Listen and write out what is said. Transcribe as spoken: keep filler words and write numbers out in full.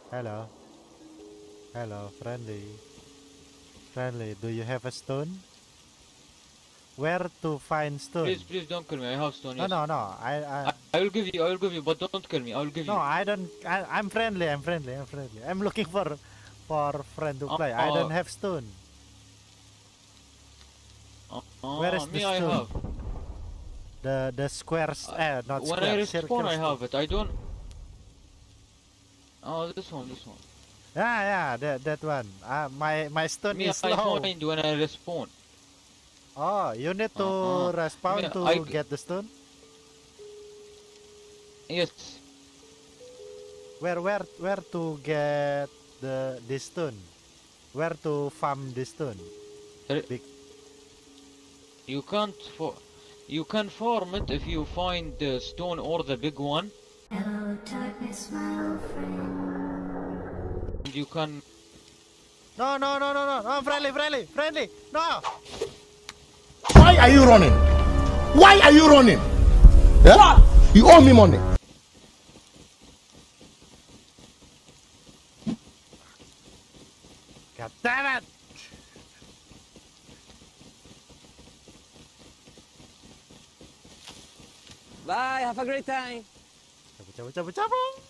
Hello. Hello, friendly. Friendly, do you have a stone? Where to find stone? Please, please don't kill me. I have stone. No, Yes. no, no. I, I, I, I will give you. I will give you, but don't kill me. I will give no, you. I don't. I, I'm friendly. I'm friendly. I'm friendly. I'm looking for, for friend to Uh, play. I don't uh, have stone. uh, Where uh is the me, I stone? have. The the squares. Uh, Eh, not when I square. respawn, Circle I stone. have it. I don't. Oh, this one, this one. Yeah, yeah. That that one. Uh, my my stone Me, is I slow. find when I respawn. Oh, you need to Uh, uh. Me, respawn I. to c- get the stone. Yes. Where where where to get the the stone? Where to farm the stone? There- Big. You can't for. You can farm it if you find the stone or the big one, Hello, darkness, my old friend. and you can. No, no, no, no, no, no, friendly, friendly, friendly. No. Why are you running? Why are you running? Yeah? You owe me money. God damn it. Bye, have a great time. Cabut, cabut, cabut, cabut.